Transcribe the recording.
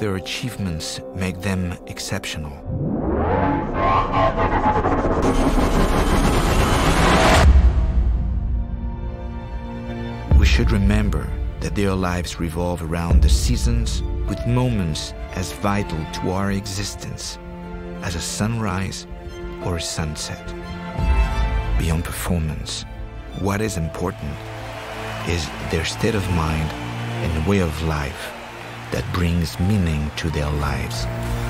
their achievements make them exceptional. We should remember that their lives revolve around the seasons, with moments as vital to our existence as a sunrise or a sunset. Beyond performance, what is important is their state of mind and way of life that brings meaning to their lives.